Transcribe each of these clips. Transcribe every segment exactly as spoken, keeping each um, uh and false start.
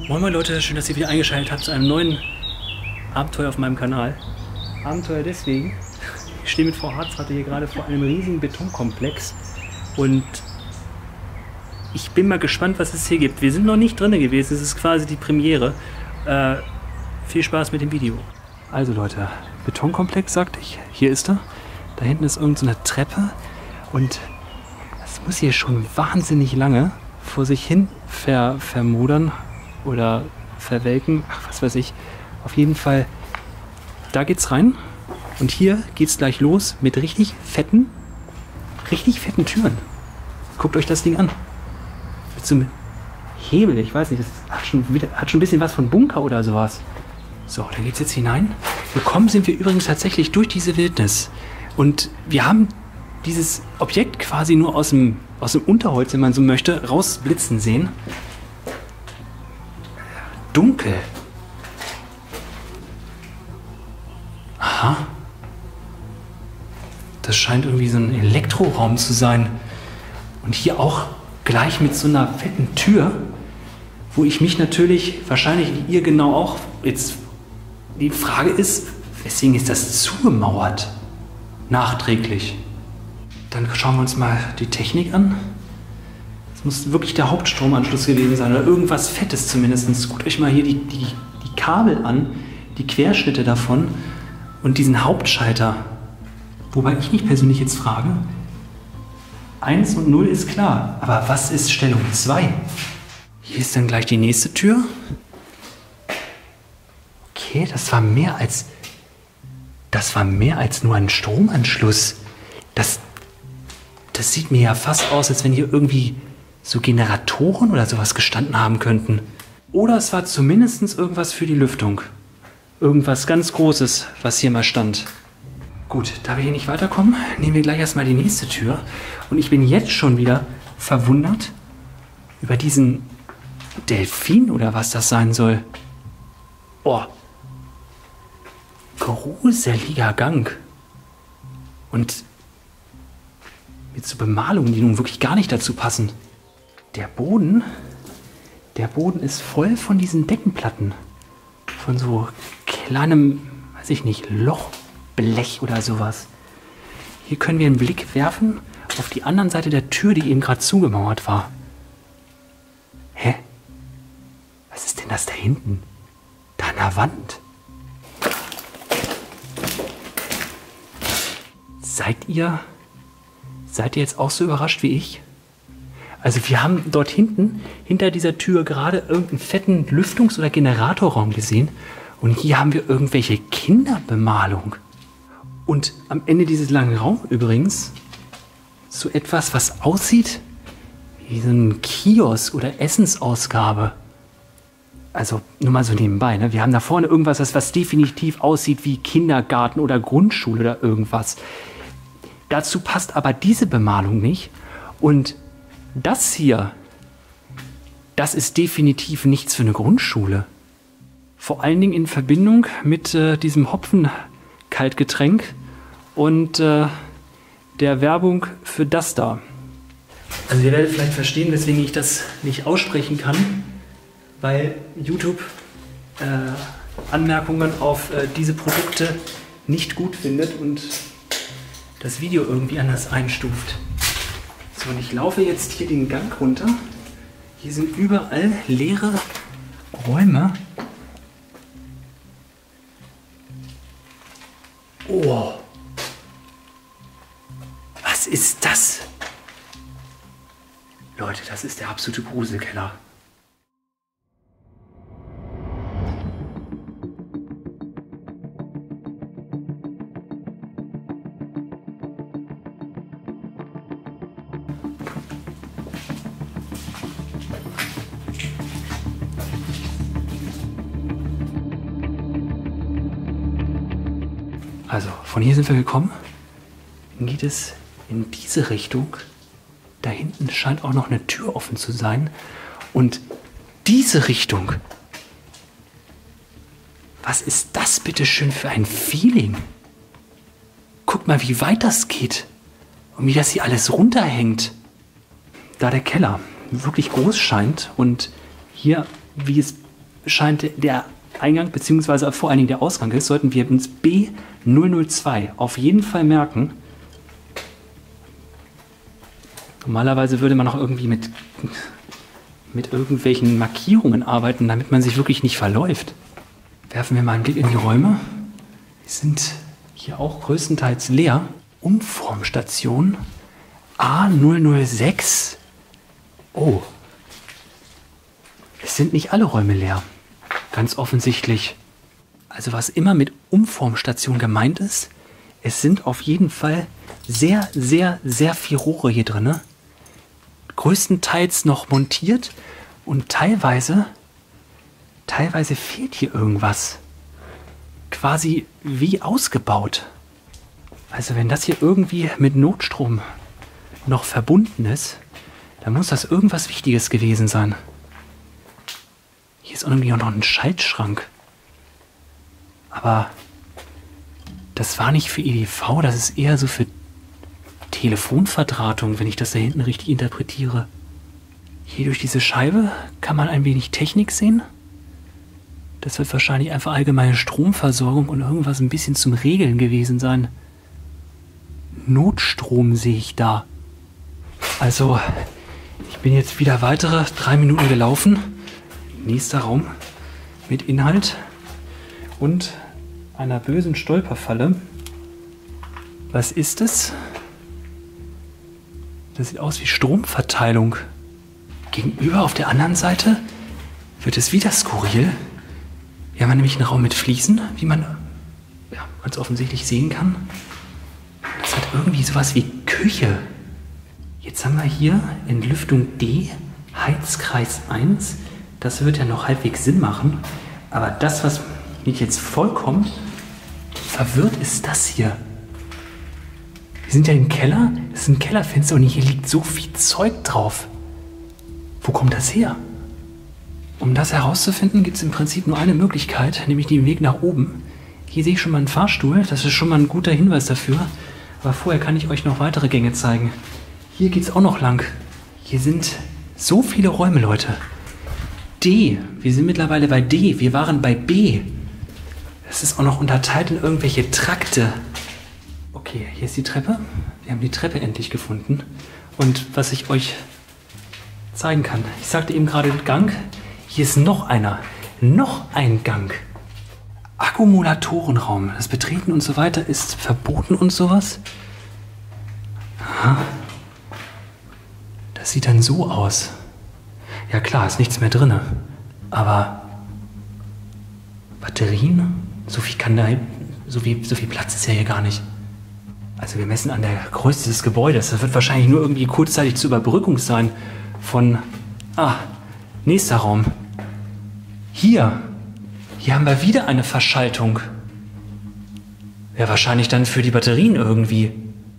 Moin moin Leute, schön, dass ihr wieder eingeschaltet habt zu einem neuen Abenteuer auf meinem Kanal. Abenteuer deswegen, ich stehe mit Frau Harzratte hier gerade vor einem riesigen Betonkomplex und ich bin mal gespannt, was es hier gibt. Wir sind noch nicht drin gewesen, es ist quasi die Premiere. Äh, viel Spaß mit dem Video. Also Leute, Betonkomplex sagte ich, hier ist er. Da hinten ist irgendeine so Treppe und das muss hier schon wahnsinnig lange vor sich hin ver vermodern oder verwelken, ach was weiß ich. Auf jeden Fall, da geht's rein und hier geht's gleich los mit richtig fetten, richtig fetten Türen. Guckt euch das Ding an. Mit so einem Hebel, ich weiß nicht, das hat schon, wieder, hat schon ein bisschen was von Bunker oder sowas. So, da geht's jetzt hinein. Gekommen sind wir übrigens tatsächlich durch diese Wildnis. Und wir haben dieses Objekt quasi nur aus dem, aus dem Unterholz, wenn man so möchte, rausblitzen sehen. Dunkel. Aha. Das scheint irgendwie so ein Elektroraum zu sein. Und hier auch gleich mit so einer fetten Tür, wo ich mich natürlich, wahrscheinlich wie ihr genau auch, jetzt die Frage ist, weswegen ist das zugemauert? Nachträglich. Dann schauen wir uns mal die Technik an. Das muss wirklich der Hauptstromanschluss gewesen sein oder irgendwas Fettes zumindest. Guckt euch mal hier die, die, die Kabel an, die Querschnitte davon und diesen Hauptschalter. Wobei ich mich persönlich jetzt frage, eins und null ist klar, aber was ist Stellung zwei? Hier ist dann gleich die nächste Tür. Okay, das war mehr als, das war mehr als nur ein Stromanschluss. Das, das sieht mir ja fast aus, als wenn hier irgendwie so Generatoren oder sowas gestanden haben könnten. Oder es war zumindest irgendwas für die Lüftung. Irgendwas ganz Großes, was hier mal stand. Gut, da wir hier nicht weiterkommen, nehmen wir gleich erstmal die nächste Tür. Und ich bin jetzt schon wieder verwundert über diesen Delfin oder was das sein soll. Oh. Gruseliger Gang. Und mit so Bemalungen, die nun wirklich gar nicht dazu passen. Der Boden, der Boden ist voll von diesen Deckenplatten. Von so kleinem, weiß ich nicht, Lochblech oder sowas. Hier können wir einen Blick werfen auf die andere Seite der Tür, die eben gerade zugemauert war. Hä? Was ist denn das da hinten? Da an der Wand. Seid ihr, seid ihr jetzt auch so überrascht wie ich? Also wir haben dort hinten, hinter dieser Tür gerade irgendeinen fetten Lüftungs- oder Generatorraum gesehen. Und hier haben wir irgendwelche Kinderbemalung. Und am Ende dieses langen Raums übrigens so etwas, was aussieht wie so ein Kiosk oder Essensausgabe. Also nur mal so nebenbei, ne? Wir haben da vorne irgendwas, was, was definitiv aussieht wie Kindergarten oder Grundschule oder irgendwas. Dazu passt aber diese Bemalung nicht. Und das hier, das ist definitiv nichts für eine Grundschule. Vor allen Dingen in Verbindung mit äh, diesem Hopfen-Kaltgetränk und äh, der Werbung für das da. Also ihr werdet vielleicht verstehen, weswegen ich das nicht aussprechen kann, weil YouTube äh, Anmerkungen auf äh, diese Produkte nicht gut findet und das Video irgendwie anders einstuft. So, und ich laufe jetzt hier den Gang runter. Hier sind überall leere Räume. Oh. Was ist das? Leute, das ist der absolute Gruselkeller. Also, von hier sind wir gekommen. Dann geht es in diese Richtung. Da hinten scheint auch noch eine Tür offen zu sein. Und diese Richtung. Was ist das bitte schön für ein Feeling? Guck mal, wie weit das geht. Und wie das hier alles runterhängt. Da der Keller wirklich groß scheint und hier, wie es scheint der Eingang, beziehungsweise vor allen Dingen der Ausgang ist, sollten wir uns B null null zwei auf jeden Fall merken. Normalerweise würde man auch irgendwie mit, mit irgendwelchen Markierungen arbeiten, damit man sich wirklich nicht verläuft. Werfen wir mal einen Blick in die Räume. Die sind hier auch größtenteils leer. Umformstation A null null sechs. Oh. Es sind nicht alle Räume leer. Ganz offensichtlich. Also was immer mit Umformstation gemeint ist, es sind auf jeden Fall sehr, sehr, sehr viele Rohre hier drin. Größtenteils noch montiert und teilweise, teilweise fehlt hier irgendwas. Quasi wie ausgebaut. Also wenn das hier irgendwie mit Notstrom noch verbunden ist, dann muss das irgendwas Wichtiges gewesen sein. Hier ist irgendwie auch noch ein Schaltschrank. Aber das war nicht für E D V, das ist eher so für Telefonverdrahtung, wenn ich das da hinten richtig interpretiere. Hier durch diese Scheibe kann man ein wenig Technik sehen. Das wird wahrscheinlich einfach allgemeine Stromversorgung und irgendwas ein bisschen zum Regeln gewesen sein. Notstrom sehe ich da. Also, ich bin jetzt wieder weitere drei Minuten gelaufen. Nächster Raum mit Inhalt und einer bösen Stolperfalle. Was ist es? Das sieht aus wie Stromverteilung. Gegenüber auf der anderen Seite wird es wieder skurril. Hier haben wir nämlich einen Raum mit Fliesen, wie man ja, ganz offensichtlich sehen kann. Das hat irgendwie sowas wie Küche. Jetzt haben wir hier Entlüftung D, Heizkreis eins. Das wird ja noch halbwegs Sinn machen. Aber das, was mich jetzt vollkommen verwirrt, ist das hier. Wir sind ja im Keller. Das ist ein Kellerfenster und hier liegt so viel Zeug drauf. Wo kommt das her? Um das herauszufinden, gibt es im Prinzip nur eine Möglichkeit, nämlich den Weg nach oben. Hier sehe ich schon mal einen Fahrstuhl. Das ist schon mal ein guter Hinweis dafür. Aber vorher kann ich euch noch weitere Gänge zeigen. Hier geht es auch noch lang. Hier sind so viele Räume, Leute. D. Wir sind mittlerweile bei D. Wir waren bei B. Das ist auch noch unterteilt in irgendwelche Trakte. Okay, hier ist die Treppe. Wir haben die Treppe endlich gefunden. Und was ich euch zeigen kann. Ich sagte eben gerade Gang. Hier ist noch einer. Noch ein Gang. Akkumulatorenraum. Das Betreten und so weiter ist verboten und sowas. Aha. Das sieht dann so aus. Ja klar, ist nichts mehr drin. Aber Batterien? So viel kann da, so viel, so viel Platz ist ja hier gar nicht. Also wir messen an der Größe des Gebäudes. Das wird wahrscheinlich nur irgendwie kurzzeitig zur Überbrückung sein von... Ah, nächster Raum. Hier. Hier haben wir wieder eine Verschaltung. Wäre wahrscheinlich dann für die Batterien irgendwie.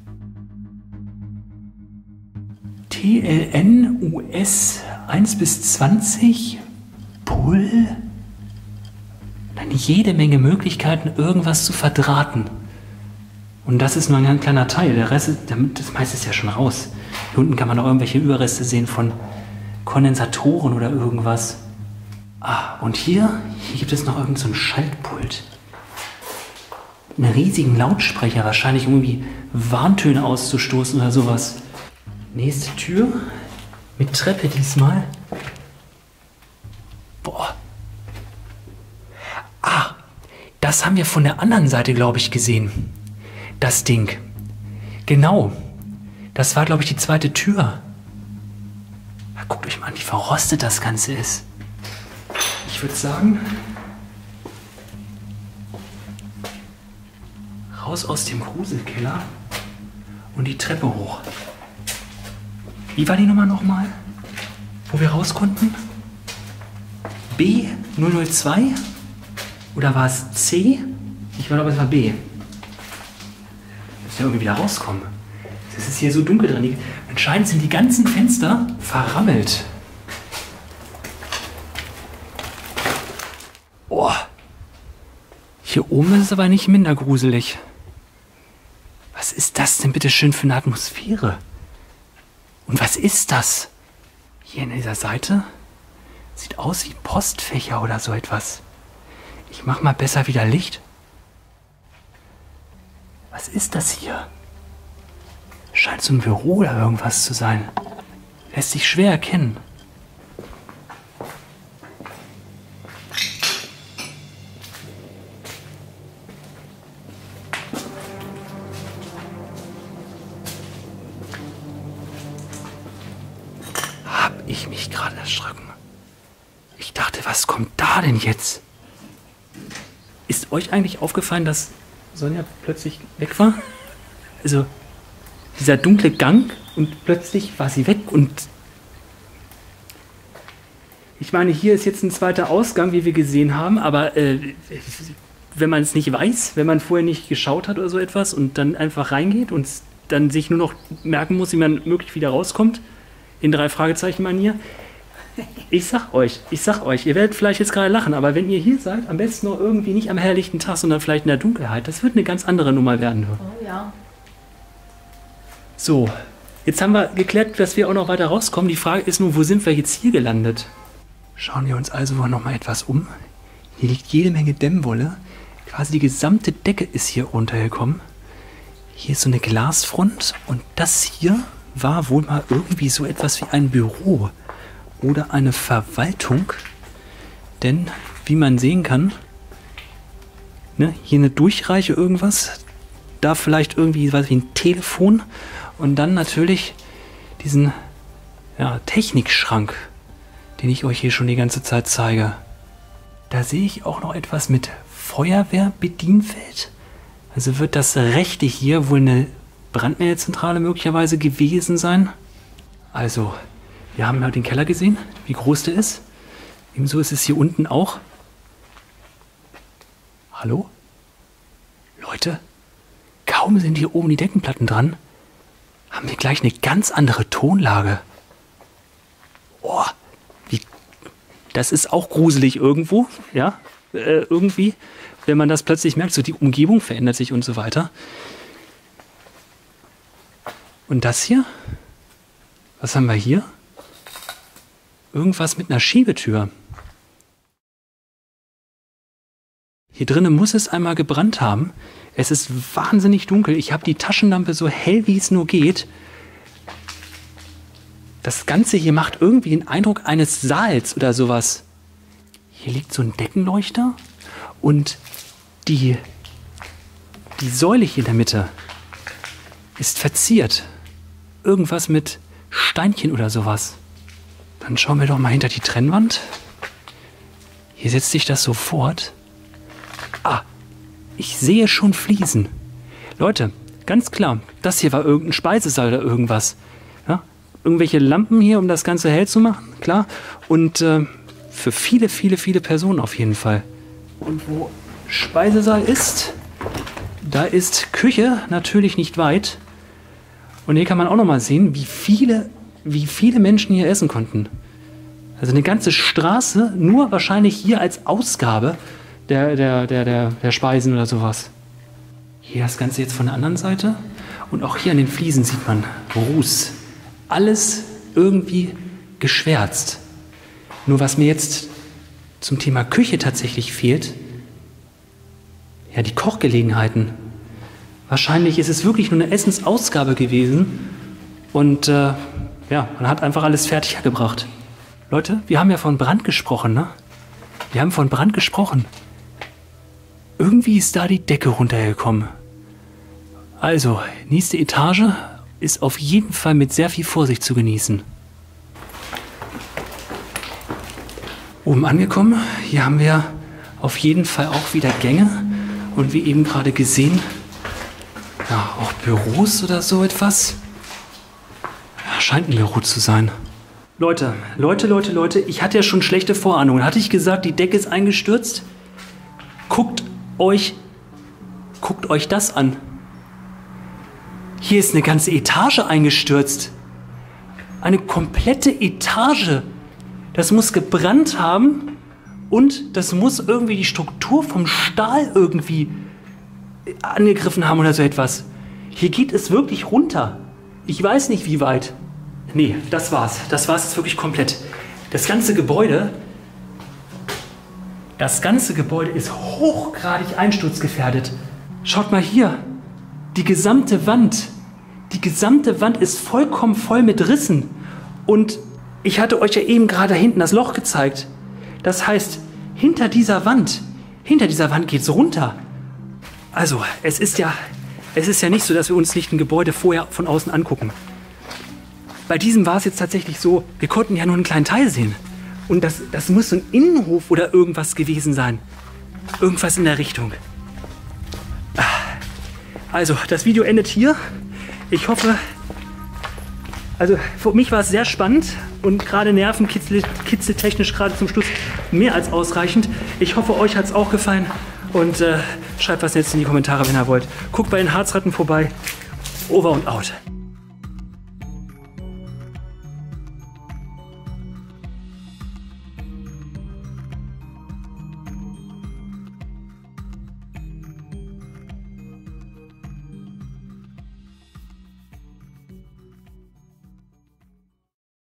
T L N U S eins bis zwanzig. Pull. Dann jede Menge Möglichkeiten, irgendwas zu verdrahten. Und das ist nur ein ganz kleiner Teil. Der Rest ist, das meiste ist ja schon raus. Hier unten kann man noch irgendwelche Überreste sehen von Kondensatoren oder irgendwas. Ah, und hier, hier gibt es noch irgend so ein Schaltpult. Einen riesigen Lautsprecher, wahrscheinlich irgendwie Warntöne auszustoßen oder sowas. Nächste Tür, mit Treppe diesmal. Boah. Ah, das haben wir von der anderen Seite, glaube ich, gesehen. Das Ding. Genau. Das war, glaube ich, die zweite Tür. Guckt euch mal an, wie verrostet das Ganze ist. Ich würde sagen, raus aus dem Gruselkeller und die Treppe hoch. Wie war die Nummer nochmal, wo wir raus konnten? B null null zwei? Oder war es C? Ich glaube, es war B. Müssen wir irgendwie wieder rauskommen. Es ist hier so dunkel drin. Die, anscheinend sind die ganzen Fenster verrammelt. Oh. Hier oben ist es aber nicht minder gruselig. Was ist das denn bitte schön für eine Atmosphäre? Und was ist das? Hier an dieser Seite Sieht aus wie Postfächer oder so etwas. Ich mach mal besser wieder Licht. Was ist das hier? Scheint so ein Büro oder irgendwas zu sein. Lässt sich schwer erkennen. Hab ich mich gerade erschrocken. Ich dachte, was kommt da denn jetzt? Ist euch eigentlich aufgefallen, dass Sonja plötzlich weg war? Also, dieser dunkle Gang und plötzlich war sie weg und ich meine, hier ist jetzt ein zweiter Ausgang, wie wir gesehen haben, aber äh, wenn man es nicht weiß, wenn man vorher nicht geschaut hat oder so etwas und dann einfach reingeht und dann sich nur noch merken muss, wie man möglich wieder rauskommt, in drei Fragezeichen-Manier. Ich sag euch, ich sag euch, ihr werdet vielleicht jetzt gerade lachen, aber wenn ihr hier seid, am besten noch irgendwie nicht am helllichten Tag, sondern vielleicht in der Dunkelheit, das wird eine ganz andere Nummer werden. Oh ja. So, jetzt haben wir geklärt, dass wir auch noch weiter rauskommen. Die Frage ist nun, wo sind wir jetzt hier gelandet? Schauen wir uns also noch mal etwas um. Hier liegt jede Menge Dämmwolle. Quasi die gesamte Decke ist hier runtergekommen. Hier ist so eine Glasfront und das hier war wohl mal irgendwie so etwas wie ein Büro oder eine Verwaltung. Denn, wie man sehen kann, ne, hier eine Durchreiche irgendwas, da vielleicht irgendwie was wie ein Telefon und dann natürlich diesen ja, Technikschrank, den ich euch hier schon die ganze Zeit zeige. Da sehe ich auch noch etwas mit Feuerwehrbedienfeld. Also wird das rechte hier wohl eine Brandmeldezentrale möglicherweise gewesen sein. Also, wir haben ja den Keller gesehen, wie groß der ist. Ebenso ist es hier unten auch. Hallo? Leute? Kaum sind hier oben die Deckenplatten dran, haben wir gleich eine ganz andere Tonlage. Oh, wie, das ist auch gruselig irgendwo, ja, äh, irgendwie, wenn man das plötzlich merkt, so die Umgebung verändert sich und so weiter. Und das hier? Was haben wir hier? Irgendwas mit einer Schiebetür. Hier drinnen muss es einmal gebrannt haben. Es ist wahnsinnig dunkel. Ich habe die Taschenlampe so hell, wie es nur geht. Das Ganze hier macht irgendwie den Eindruck eines Saals oder sowas. Hier liegt so ein Deckenleuchter und die, die Säule hier in der Mitte ist verziert. Irgendwas mit Steinchen oder sowas. Dann schauen wir doch mal hinter die Trennwand. Hier setzt sich das sofort. Ah, ich sehe schon Fliesen. Leute, ganz klar, das hier war irgendein Speisesaal oder irgendwas. Ja, irgendwelche Lampen hier, um das Ganze hell zu machen, klar. Und äh, für viele, viele, viele Personen auf jeden Fall. Und wo Speisesaal ist, da ist Küche natürlich nicht weit. Und hier kann man auch noch mal sehen, wie viele, wie viele Menschen hier essen konnten. Also eine ganze Straße, nur wahrscheinlich hier als Ausgabe der, der, der, der, der Speisen oder sowas. Hier das Ganze jetzt von der anderen Seite. Und auch hier an den Fliesen sieht man Ruß. Alles irgendwie geschwärzt. Nur was mir jetzt zum Thema Küche tatsächlich fehlt, ja, die Kochgelegenheiten. Wahrscheinlich ist es wirklich nur eine Essensausgabe gewesen und äh, ja, man hat einfach alles fertig hergebracht. Leute, wir haben ja von Brand gesprochen, ne? Wir haben von Brand gesprochen. Irgendwie ist da die Decke runtergekommen. Also, nächste Etage ist auf jeden Fall mit sehr viel Vorsicht zu genießen. Oben angekommen, hier haben wir auf jeden Fall auch wieder Gänge und wie eben gerade gesehen, ja, auch Büros oder so etwas. Ja, scheint ein Büro zu sein. Leute, Leute, Leute, Leute, ich hatte ja schon schlechte Vorahnungen. Hatte ich gesagt, die Decke ist eingestürzt? Guckt euch, guckt euch das an. Hier ist eine ganze Etage eingestürzt. Eine komplette Etage. Das muss gebrannt haben und das muss irgendwie die Struktur vom Stahl irgendwie angegriffen haben oder so etwas. Hier geht es wirklich runter. Ich weiß nicht, wie weit. Nee, das war's. Das war's jetzt wirklich komplett. Das ganze Gebäude Das ganze Gebäude ist hochgradig einsturzgefährdet. Schaut mal hier. Die gesamte Wand. Die gesamte Wand ist vollkommen voll mit Rissen. Und ich hatte euch ja eben gerade hinten das Loch gezeigt. Das heißt, hinter dieser Wand, hinter dieser Wand geht's runter. Also, es ist ja, es ist ja nicht so, dass wir uns nicht ein Gebäude vorher von außen angucken. Bei diesem war es jetzt tatsächlich so, wir konnten ja nur einen kleinen Teil sehen. Und das, das muss so ein Innenhof oder irgendwas gewesen sein. Irgendwas in der Richtung. Also, das Video endet hier. Ich hoffe, also für mich war es sehr spannend und gerade nervenkitzeltechnisch gerade zum Schluss mehr als ausreichend. Ich hoffe, euch hat es auch gefallen und äh, schreibt was jetzt in die Kommentare, wenn ihr wollt. Guckt bei den Harzratten vorbei. Over und out.